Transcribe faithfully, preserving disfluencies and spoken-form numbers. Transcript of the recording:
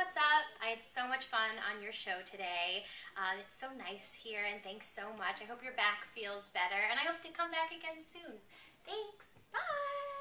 what's up? I had so much fun on your show today. Uh, it's so nice here, and thanks so much. I hope your back feels better, and I hope to come back again soon. Thanks. Bye.